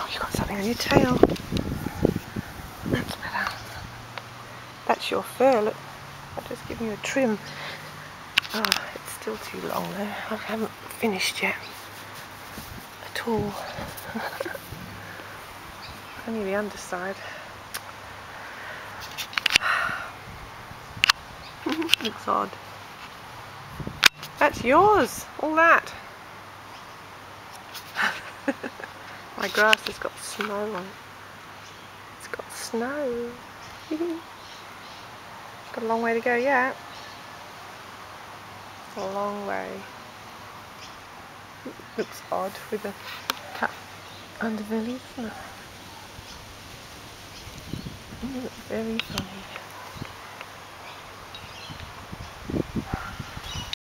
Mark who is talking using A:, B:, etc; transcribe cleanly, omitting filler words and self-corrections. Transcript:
A: Oh, you've got something on your tail. That's better. That's your fur. Look, I've just given you a trim. Oh, it's still too long though. I haven't finished yet at all. Only the underside. Looks odd. That's yours, all that. My grass has got snow on it. It's got snow. Got a long way to go yet. It's a long way. Looks odd with a cut under the leaf. It looks very funny.